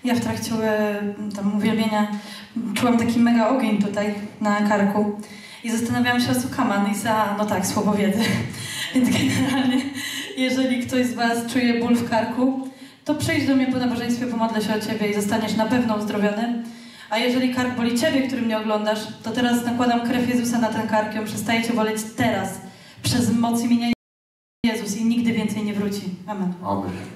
Ja w trakcie tam uwielbienia czułam taki mega ogień tutaj na karku i zastanawiałam się o Sukaman i no tak, słowo wiedzy. Więc generalnie, jeżeli ktoś z was czuje ból w karku, to przyjdź do mnie po nabożeństwie, pomodlę się o ciebie i zostaniesz na pewno uzdrowiony. A jeżeli kark boli ciebie, który mnie oglądasz, to teraz nakładam krew Jezusa na ten kark i on przestaje cię boleć teraz, przez moc imienia Jezus i nigdy więcej nie wróci. Amen. Amen.